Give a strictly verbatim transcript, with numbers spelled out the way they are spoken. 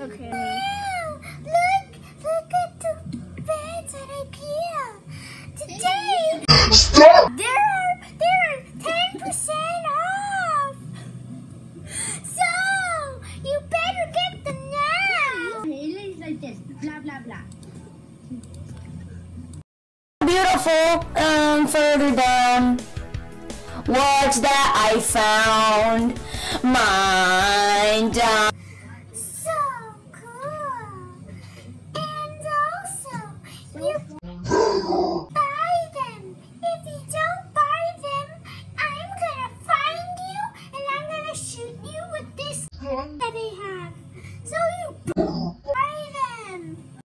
Okay. Wow! Look! Look at the beds that I peeled today. Stop! There are there are ten percent off. So you better get them now. It is like this. Blah blah blah. Beautiful. Um, further down. What's that I found? Mine down.